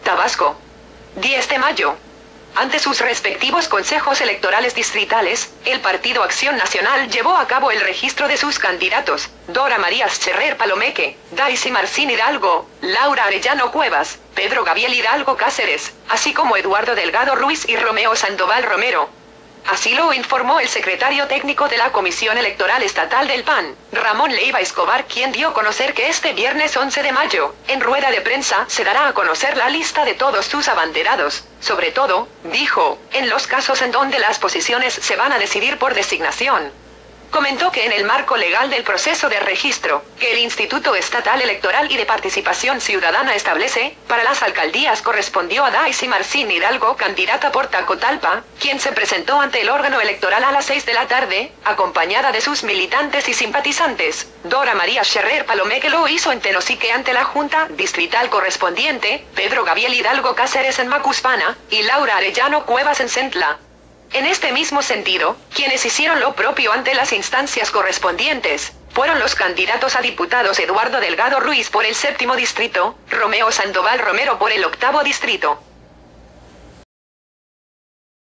Tabasco. 10 de mayo. Ante sus respectivos consejos electorales distritales, el Partido Acción Nacional llevó a cabo el registro de sus candidatos: Dora María Scherrer Palomeque, Daisy Marcín Hidalgo, Laura Arellano Cuevas, Pedro Gabriel Hidalgo Cáceres, así como Eduardo Delgado Ruiz y Romeo Sandoval Romero. Así lo informó el secretario técnico de la Comisión Electoral Estatal del PAN, Ramón Leiva Escobar, quien dio a conocer que este viernes 11 de mayo, en rueda de prensa, se dará a conocer la lista de todos sus abanderados, sobre todo, dijo, en los casos en donde las posiciones se van a decidir por designación. Comentó que en el marco legal del proceso de registro, que el Instituto Estatal Electoral y de Participación Ciudadana establece, para las alcaldías correspondió a Daisy Marcín Hidalgo, candidata por Tacotalpa, quien se presentó ante el órgano electoral a las 6 de la tarde, acompañada de sus militantes y simpatizantes. Dora María Scherrer Palomeque lo hizo en Tenosique ante la Junta Distrital correspondiente, Pedro Gabriel Hidalgo Cáceres en Macuspana, y Laura Arellano Cuevas en Centla. En este mismo sentido, quienes hicieron lo propio ante las instancias correspondientes, fueron los candidatos a diputados Eduardo Delgado Ruiz por el 7º distrito, Romeo Sandoval Romero por el 8º distrito.